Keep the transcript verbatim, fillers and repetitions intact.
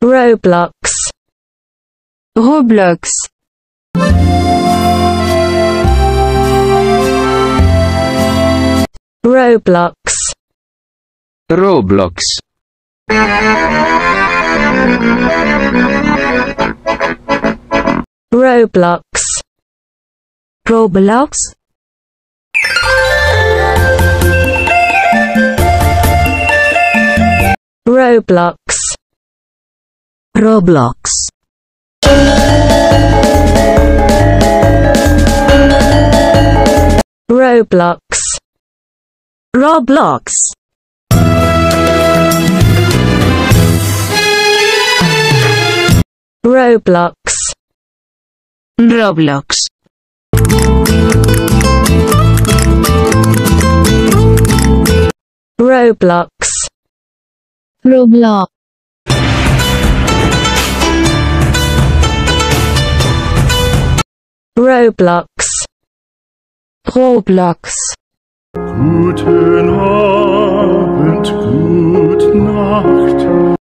Roblox. Roblox. Roblox. Roblox. Roblox. Roblox. Roblox. Roblox. Roblox. Roblox. Roblox. Roblox. Roblox. Roblox. Roblox. Roblox. Guten Abend, gute Nacht.